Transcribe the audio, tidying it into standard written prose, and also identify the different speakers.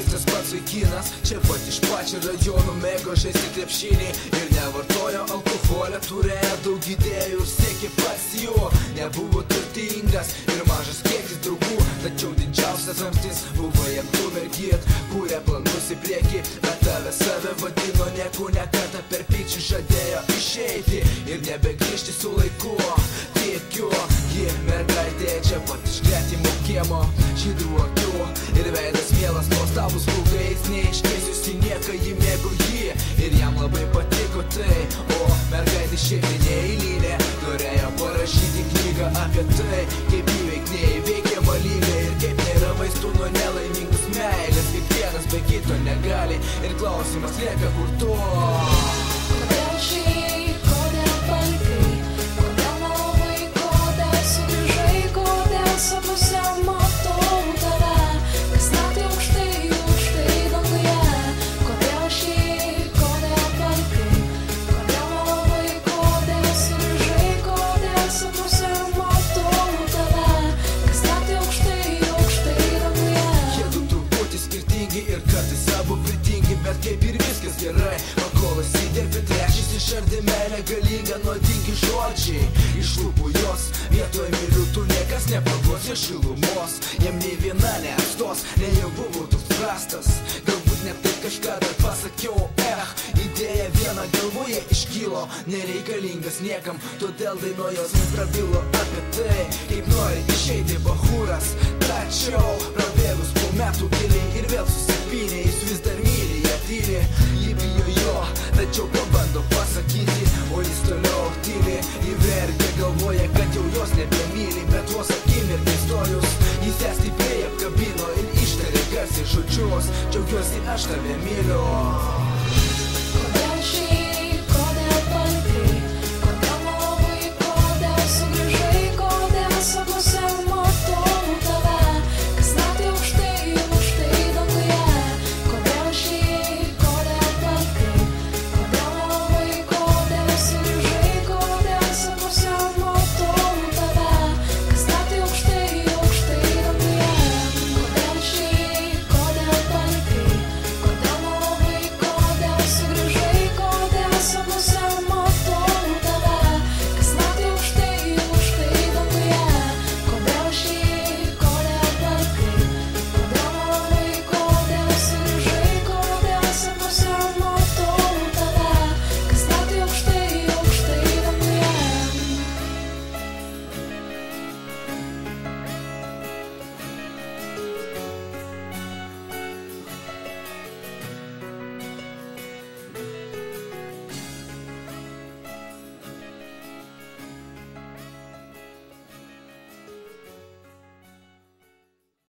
Speaker 1: jis tas pats vaikinas, čia pat iš pačio rajono mėgo žaisti krepšinį ir nevartojo alkoholio, turėjo daug idėjų ir siekė pats juo. Nebuvo turtingas ir mažas kiekis draugų, tačiau didžiausias ramstis buvo jam tu mergyt, kūrė planus į priekį, bet tave save vadino nieku, ne kartą per pykčių žadėjo išeiti ir nebegrįžti su laiku. Tikiu, ji mergaitė čia pat iš gretimo kiemo, žydrų akių ir veidas mielas, nuostabus plaukais, neiškeisiusi nieką, ji mėgo jį ir jam labai patiko tai. O mergaitė šiek tiek neeilinė, norėjo parašyti knygą apie tai, kaip įveikti neįveikiamą lygą ir kaip nėra vaistų nuo nelaimingus meilės, kaip vienas be kito negali ir klausimas lieka kur tu.
Speaker 2: Kodėl šiaip, kodėl palikai, kodėl nelabai, kodėl sugrįžai, kodėl sapnuose matau tave, kas naktį aukštai danguje. Kodėl šiaip, kodėl palikai, kodėl nelabai, kodėl sugrįžai, kodėl sapnuose matau tave, kas naktį aukštai danguje.
Speaker 1: Jie du truputį skirtingi ir kartais abu pritingi, bet kaip ir viskas gerai, pakolas įdėpi trečias išardė meilę galingą, nuodingi žodžiai iš lūpų jos, vietoj myliu tu niekas nepaguos iš šilumos, jam nei viena neatstos, nei jau buvo toks prastas, galbūt net taip kažką dar pasakiau, idėja viena galvoje iškilo, nereikalingas niekam, todėl dainojos man prabilo apie tai, kaip nori išeiti bachūras, tačiau prabėgus po metų giliai ir vėl susipynė, jis vis dar myli ją tyli, ji bijo jo, tačiau pabando pasakyti, o jis toliau tyli, ji verkia, galvoja, kad jau jos nebemyli, bet vos akimirkai stojus, jis ją stipriai apkabino ir ištarė garsiai žodžius, džiaugiuosi aš tave myliu.